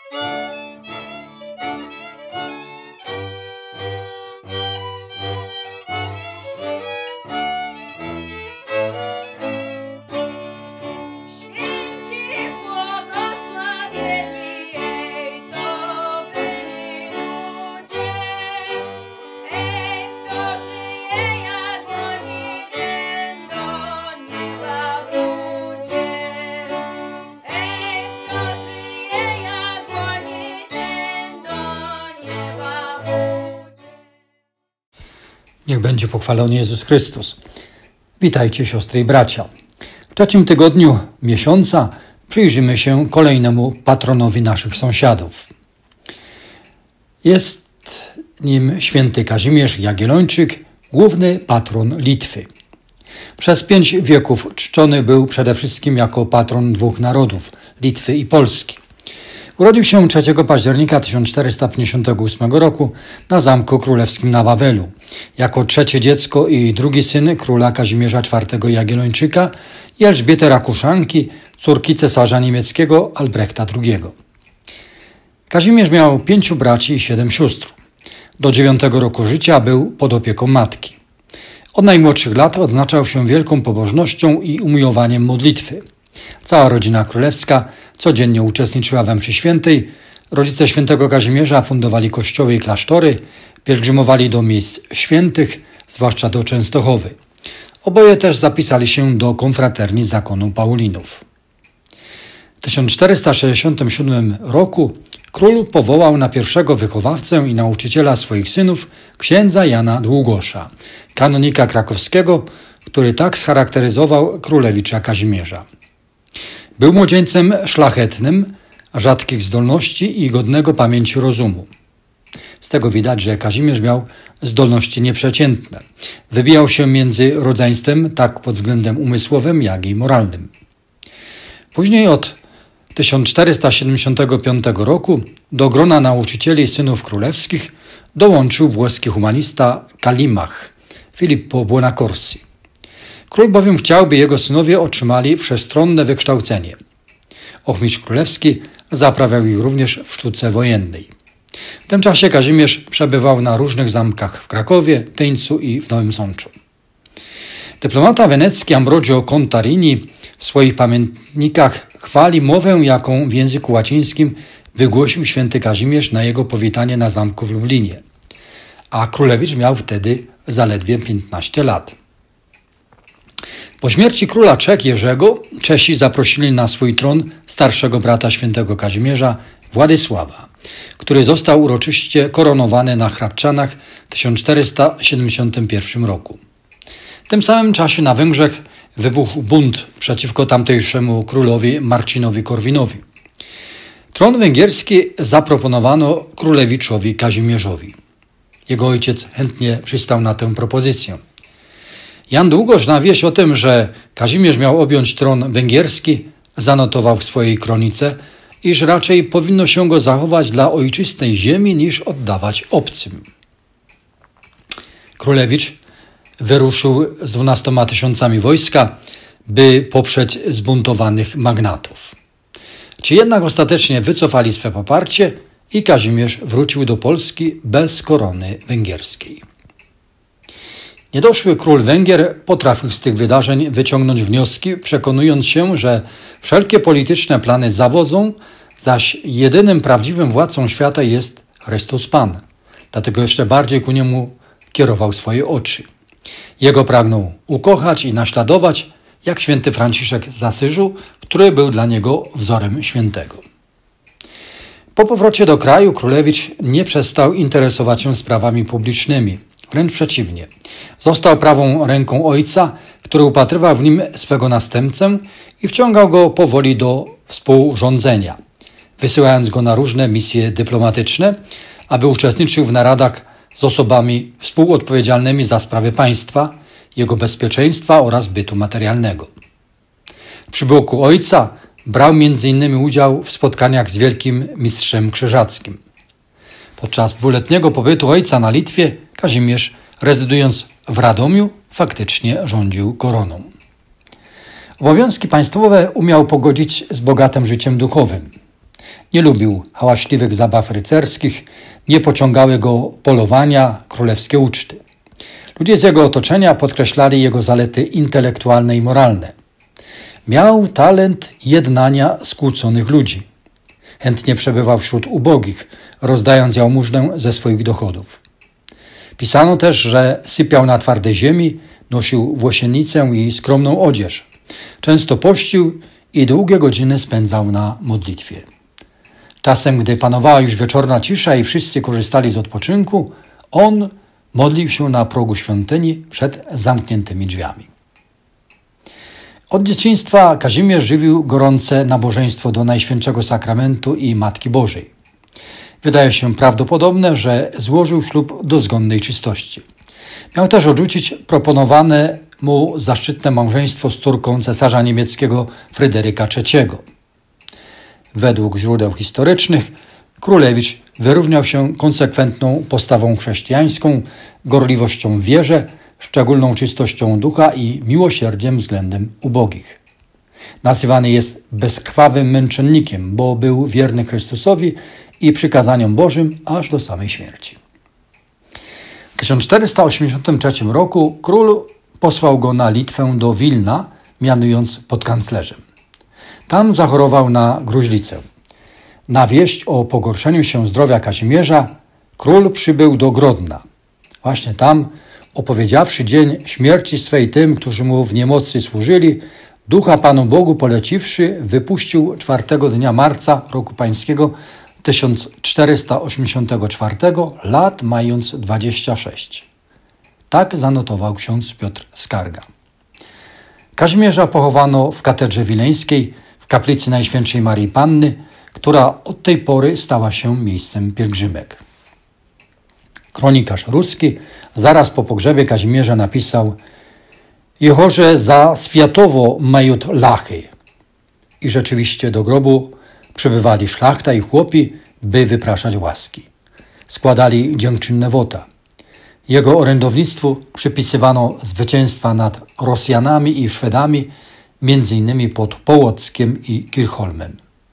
Niech będzie pochwalony Jezus Chrystus. Witajcie, siostry i bracia. W trzecim tygodniu miesiąca przyjrzymy się kolejnemu patronowi naszych sąsiadów. Jest nim święty Kazimierz Jagiellończyk, główny patron Litwy. Przez 5 wieków czczony był przede wszystkim jako patron 2 narodów, Litwy i Polski. Urodził się 3 października 1458 roku na Zamku Królewskim na Wawelu, jako 3. dziecko i drugi syn króla Kazimierza IV Jagiellończyka i Elżbiety Rakuszanki, córki cesarza niemieckiego Albrechta II. Kazimierz miał 5 braci i 7 sióstr. Do 9 roku życia był pod opieką matki. Od najmłodszych lat odznaczał się wielką pobożnością i umiłowaniem modlitwy. Cała rodzina królewska codziennie uczestniczyła we mszy świętej. Rodzice świętego Kazimierza fundowali kościoły i klasztory, pielgrzymowali do miejsc świętych, zwłaszcza do Częstochowy. Oboje też zapisali się do konfraterni zakonu Paulinów. W 1467 roku król powołał na pierwszego wychowawcę i nauczyciela swoich synów księdza Jana Długosza, kanonika krakowskiego, który tak scharakteryzował królewicza Kazimierza. Był młodzieńcem szlachetnym, rzadkich zdolności i godnego pamięci rozumu. Z tego widać, że Kazimierz miał zdolności nieprzeciętne. Wybijał się między rodzeństwem tak pod względem umysłowym, jak i moralnym. Później od 1475 roku do grona nauczycieli synów królewskich dołączył włoski humanista Kalimach, Filippo Buonaccorsi. Król bowiem chciał, by jego synowie otrzymali wszechstronne wykształcenie. Ochmistrz królewski zaprawiał ich również w sztuce wojennej. W tym czasie Kazimierz przebywał na różnych zamkach w Krakowie, Tyńcu i w Nowym Sączu. Dyplomata wenecki Ambrogio Contarini w swoich pamiętnikach chwali mowę, jaką w języku łacińskim wygłosił święty Kazimierz na jego powitanie na zamku w Lublinie. A królewicz miał wtedy zaledwie 15 lat. Po śmierci króla Czech Jerzego Czesi zaprosili na swój tron starszego brata świętego Kazimierza, Władysława, który został uroczyście koronowany na Hradczanach w 1471 roku. W tym samym czasie na Węgrzech wybuchł bunt przeciwko tamtejszemu królowi Marcinowi Korwinowi. Tron węgierski zaproponowano królewiczowi Kazimierzowi. Jego ojciec chętnie przystał na tę propozycję. Jan Długosz na wieść o tym, że Kazimierz miał objąć tron węgierski, zanotował w swojej kronice, iż raczej powinno się go zachować dla ojczystej ziemi niż oddawać obcym. Królewicz wyruszył z 12 000 wojska, by poprzeć zbuntowanych magnatów. Ci jednak ostatecznie wycofali swe poparcie i Kazimierz wrócił do Polski bez korony węgierskiej. Niedoszły król Węgier potrafił z tych wydarzeń wyciągnąć wnioski, przekonując się, że wszelkie polityczne plany zawodzą, zaś jedynym prawdziwym władcą świata jest Chrystus Pan. Dlatego jeszcze bardziej ku niemu kierował swoje oczy. Jego pragnął ukochać i naśladować, jak święty Franciszek z Asyżu, który był dla niego wzorem świętego. Po powrocie do kraju królewicz nie przestał interesować się sprawami publicznymi. Wręcz przeciwnie. Został prawą ręką ojca, który upatrywał w nim swego następcę i wciągał go powoli do współrządzenia, wysyłając go na różne misje dyplomatyczne, aby uczestniczył w naradach z osobami współodpowiedzialnymi za sprawy państwa, jego bezpieczeństwa oraz bytu materialnego. Przy boku ojca brał m.in. udział w spotkaniach z wielkim mistrzem krzyżackim. Podczas 2-letniego pobytu ojca na Litwie Kazimierz, rezydując w Radomiu, faktycznie rządził koroną. Obowiązki państwowe umiał pogodzić z bogatym życiem duchowym. Nie lubił hałaśliwych zabaw rycerskich, nie pociągały go polowania, królewskie uczty. Ludzie z jego otoczenia podkreślali jego zalety intelektualne i moralne. Miał talent jednania skłóconych ludzi. Chętnie przebywał wśród ubogich, rozdając jałmużnę ze swoich dochodów. Pisano też, że sypiał na twardej ziemi, nosił włosienicę i skromną odzież. Często pościł i długie godziny spędzał na modlitwie. Czasem, gdy panowała już wieczorna cisza i wszyscy korzystali z odpoczynku, on modlił się na progu świątyni przed zamkniętymi drzwiami. Od dzieciństwa Kazimierz żywił gorące nabożeństwo do Najświętszego Sakramentu i Matki Bożej. Wydaje się prawdopodobne, że złożył ślub dozgonnej czystości. Miał też odrzucić proponowane mu zaszczytne małżeństwo z córką cesarza niemieckiego Fryderyka III. Według źródeł historycznych królewicz wyróżniał się konsekwentną postawą chrześcijańską, gorliwością w wierze, szczególną czystością ducha i miłosierdziem względem ubogich. Nazywany jest bezkrwawym męczennikiem, bo był wierny Chrystusowi i przykazaniom Bożym aż do samej śmierci. W 1483 roku król posłał go na Litwę do Wilna, mianując podkanclerzem. Tam zachorował na gruźlicę. Na wieść o pogorszeniu się zdrowia Kazimierza król przybył do Grodna. Właśnie tam, opowiedziawszy dzień śmierci swej tym, którzy mu w niemocy służyli, ducha Panu Bogu poleciwszy, wypuścił 4 dnia marca roku pańskiego 1484, lat mając 26. Tak zanotował ksiądz Piotr Skarga. Kazimierza pochowano w katedrze wileńskiej, w kaplicy Najświętszej Maryi Panny, która od tej pory stała się miejscem pielgrzymek. Kronikarz ruski zaraz po pogrzebie Kazimierza napisał: „Jehorze za światowo majut lachy”. I rzeczywiście do grobu przybywali szlachta i chłopi, by wypraszać łaski. Składali dziękczynne wota. Jego orędownictwu przypisywano zwycięstwa nad Rosjanami i Szwedami, m.in. pod Połockiem i Kirchholmem.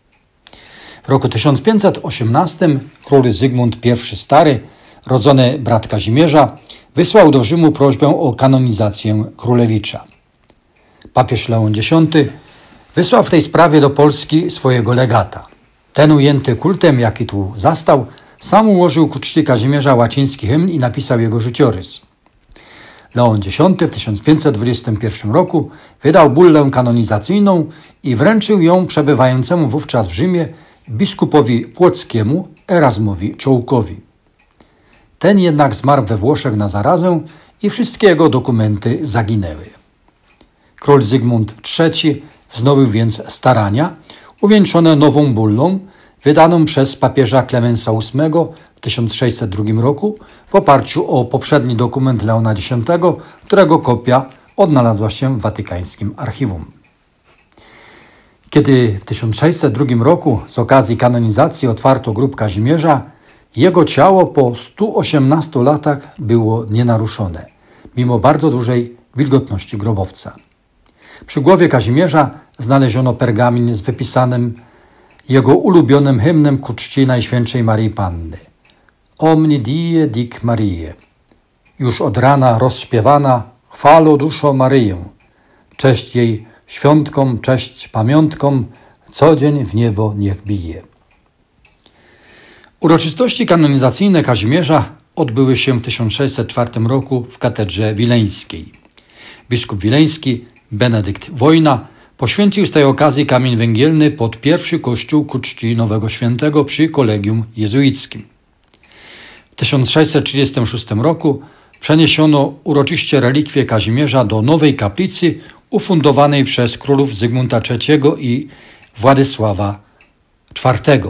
W roku 1518 król Zygmunt I Stary, rodzony brat Kazimierza, wysłał do Rzymu prośbę o kanonizację królewicza. Papież Leon X wysłał w tej sprawie do Polski swojego legata. Ten, ujęty kultem, jaki tu zastał, sam ułożył ku czci Kazimierza łaciński hymn i napisał jego życiorys. Leon X w 1521 roku wydał bullę kanonizacyjną i wręczył ją przebywającemu wówczas w Rzymie biskupowi płockiemu Erasmowi Czołkowi. Ten jednak zmarł we Włoszech na zarazę i wszystkie jego dokumenty zaginęły. Król Zygmunt III wznowił więc starania, uwieńczone nową bullą, wydaną przez papieża Klemensa VIII w 1602 roku w oparciu o poprzedni dokument Leona X, którego kopia odnalazła się w watykańskim archiwum. Kiedy w 1602 roku z okazji kanonizacji otwarto grób Kazimierza, jego ciało po 118 latach było nienaruszone, mimo bardzo dużej wilgotności grobowca. Przy głowie Kazimierza znaleziono pergamin z wypisanym jego ulubionym hymnem ku czci Najświętszej Maryi Panny. Omni die dic Marię. Już od rana rozśpiewana, chwalo duszo Maryję. Cześć jej świątkom, cześć pamiątkom, co dzień w niebo niech bije. Uroczystości kanonizacyjne Kazimierza odbyły się w 1604 roku w katedrze wileńskiej. Biskup wileński Benedykt Wojna poświęcił z tej okazji kamień węgielny pod pierwszy kościół ku czci nowego świętego przy kolegium jezuickim. W 1636 roku przeniesiono uroczyście relikwie Kazimierza do nowej kaplicy ufundowanej przez królów Zygmunta III i Władysława IV.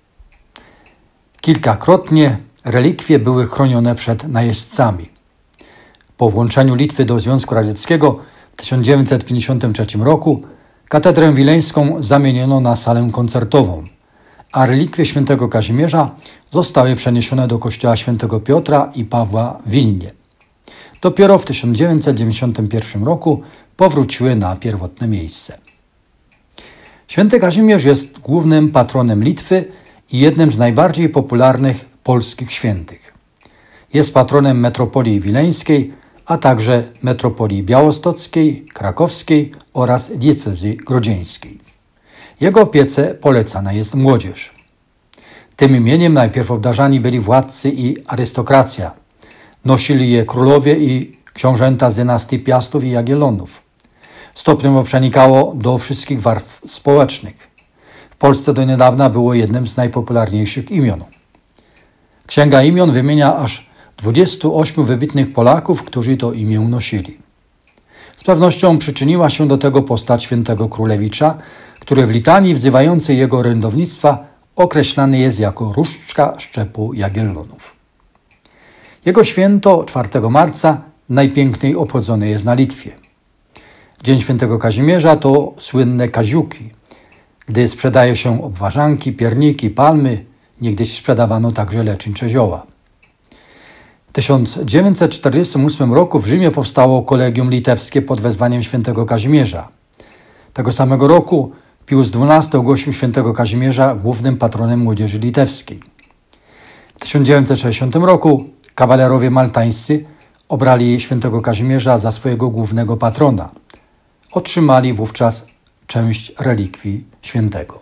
Kilkakrotnie relikwie były chronione przed najeźdźcami. Po włączeniu Litwy do Związku Radzieckiego w 1953 roku katedrę wileńską zamieniono na salę koncertową, a relikwie świętego Kazimierza zostały przeniesione do kościoła świętego Piotra i Pawła w Wilnie. Dopiero w 1991 roku powróciły na pierwotne miejsce. Święty Kazimierz jest głównym patronem Litwy i jednym z najbardziej popularnych polskich świętych. Jest patronem metropolii wileńskiej, a także metropolii białostockiej, krakowskiej oraz diecezji grodzieńskiej. Jego opiece polecana jest młodzież. Tym imieniem najpierw obdarzani byli władcy i arystokracja. Nosili je królowie i książęta z dynastii Piastów i Jagiellonów. Stopniowo przenikało do wszystkich warstw społecznych. W Polsce do niedawna było jednym z najpopularniejszych imion. Księga Imion wymienia aż 28 wybitnych Polaków, którzy to imię nosili. Z pewnością przyczyniła się do tego postać świętego Królewicza, który w litanii wzywającej jego orędownictwa określany jest jako różdżka szczepu Jagiellonów. Jego święto 4 marca najpiękniej obchodzone jest na Litwie. Dzień świętego Kazimierza to słynne kaziuki, gdy sprzedaje się obwarzanki, pierniki, palmy, niegdyś sprzedawano także lecznicze zioła. W 1948 roku w Rzymie powstało Kolegium Litewskie pod wezwaniem świętego Kazimierza. Tego samego roku Pius XII ogłosił świętego Kazimierza głównym patronem młodzieży litewskiej. W 1960 roku kawalerowie maltańscy obrali świętego Kazimierza za swojego głównego patrona. Otrzymali wówczas część relikwii świętego.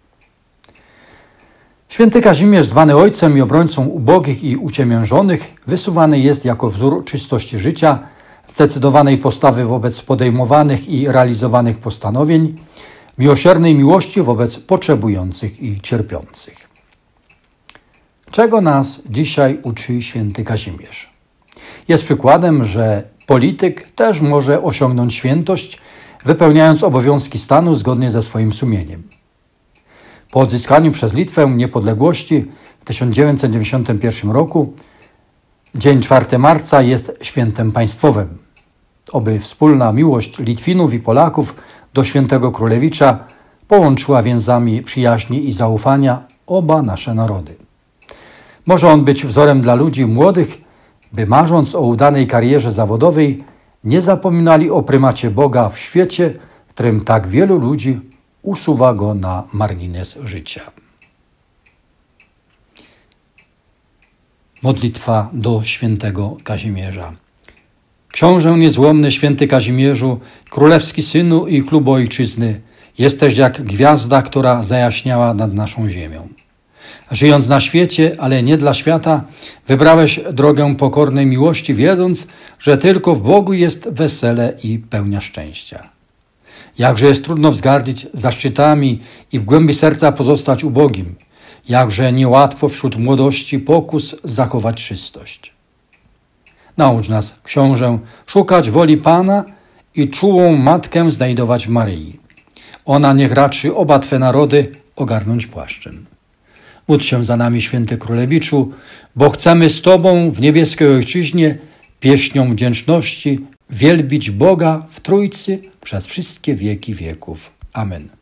Święty Kazimierz, zwany ojcem i obrońcą ubogich i uciemiężonych, wysuwany jest jako wzór czystości życia, zdecydowanej postawy wobec podejmowanych i realizowanych postanowień, miłosiernej miłości wobec potrzebujących i cierpiących. Czego nas dzisiaj uczy święty Kazimierz? Jest przykładem, że polityk też może osiągnąć świętość, wypełniając obowiązki stanu zgodnie ze swoim sumieniem. Po odzyskaniu przez Litwę niepodległości w 1991 roku dzień 4 marca jest świętem państwowym. Oby wspólna miłość Litwinów i Polaków do świętego Królewicza połączyła więzami przyjaźni i zaufania oba nasze narody. Może on być wzorem dla ludzi młodych, by marząc o udanej karierze zawodowej, nie zapominali o prymacie Boga w świecie, w którym tak wielu ludzi usuwa go na margines życia. Modlitwa do świętego Kazimierza. Książę niezłomny, święty Kazimierzu, królewski synu i klubu ojczyzny, jesteś jak gwiazda, która zajaśniała nad naszą ziemią. Żyjąc na świecie, ale nie dla świata, wybrałeś drogę pokornej miłości, wiedząc, że tylko w Bogu jest wesele i pełnia szczęścia. Jakże jest trudno wzgardzić zaszczytami i w głębi serca pozostać ubogim. Jakże niełatwo wśród młodości pokus zachować czystość. Naucz nas, książę, szukać woli Pana i czułą matkę znajdować w Maryi. Ona niech raczy oba Twe narody ogarnąć płaszczem. Módl się za nami, święty Królewiczu, bo chcemy z Tobą w niebieskiej ojczyźnie pieśnią wdzięczności wielbić Boga w Trójcy przez wszystkie wieki wieków. Amen.